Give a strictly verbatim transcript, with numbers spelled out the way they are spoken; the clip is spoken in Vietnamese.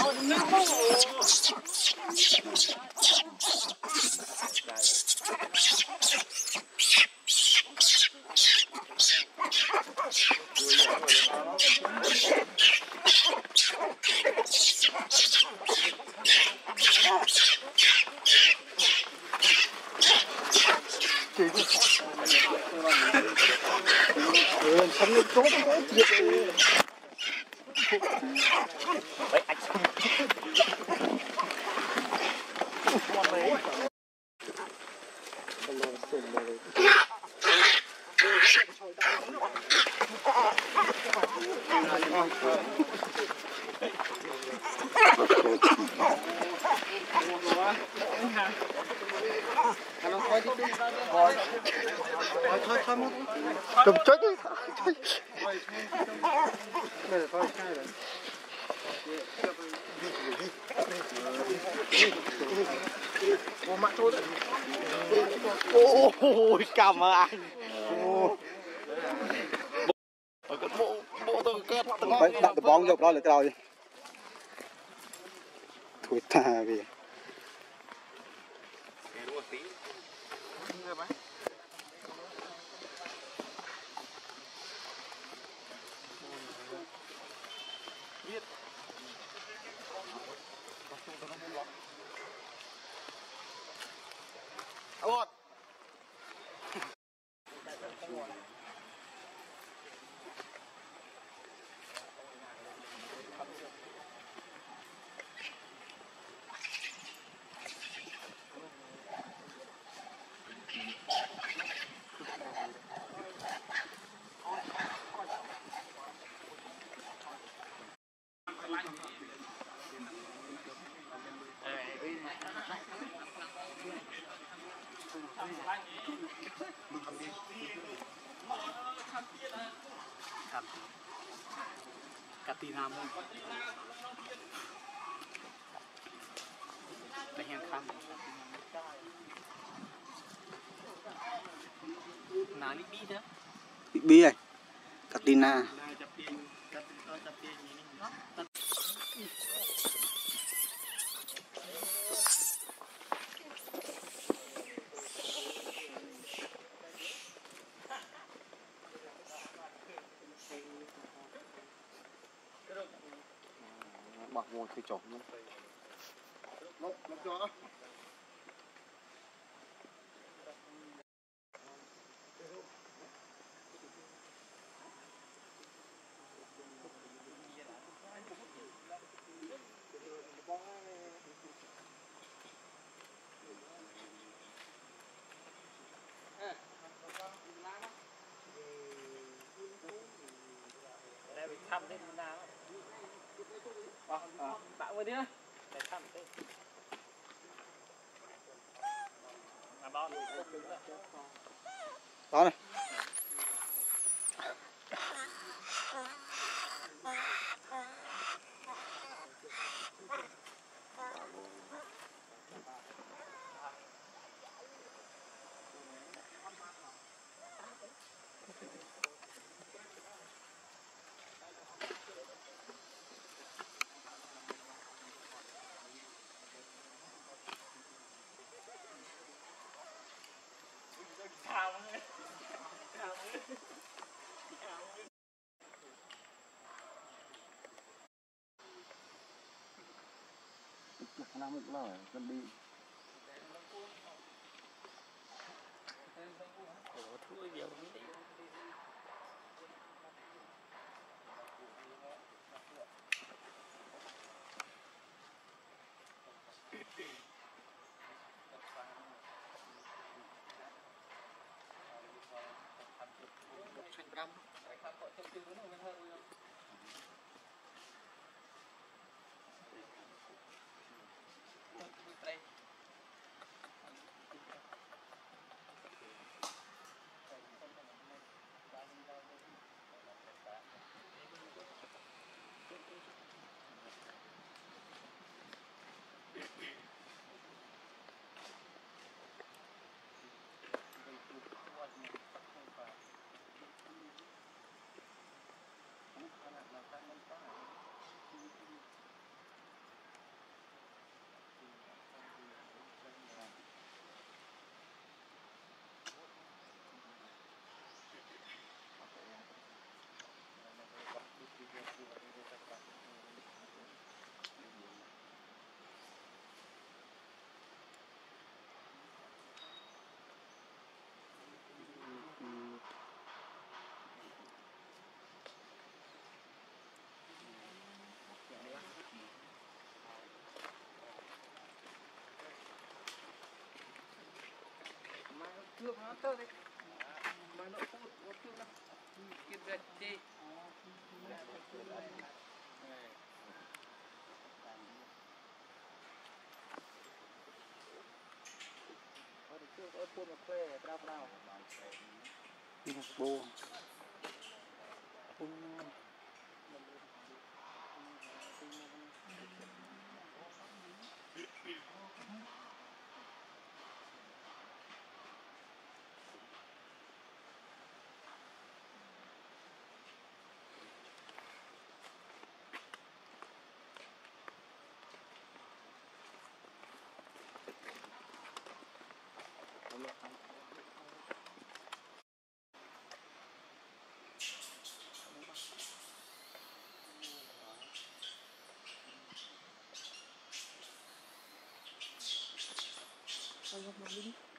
Cầm chết đi. Đây là thôi, cái này là. Ô mạng trôi đấy. Ôi cảm ơn anh. Ở cái bộ bộ tôi kết đặt đặt bóng dọc đó là cái đầu đi. Thôi ta về. Ôi. Cắt tì nam luôn. Để hẹn khăn. Nào đi bi nữa. Bi này. Cắt tì na. Bạc ngồi thì chổng luôn. Lốc, lốc cho đó. Đây bị thăm đấy mình ra. Bạn ơi đi nữa. Để thăm đi. Mà bao nhiêu đó này. Làm được rồi, cần đi. Ủa, thui nhiều đi. Look, nó tơ đấy. Mà nó cũng có thương đâu. Kiệt gạch đi. Ở đây trước ở buôn một quê rau rau. Đi học bô. Hãy subscribe cho kênh Ghiền Mì Gõ để không bỏ lỡ những video hấp dẫn.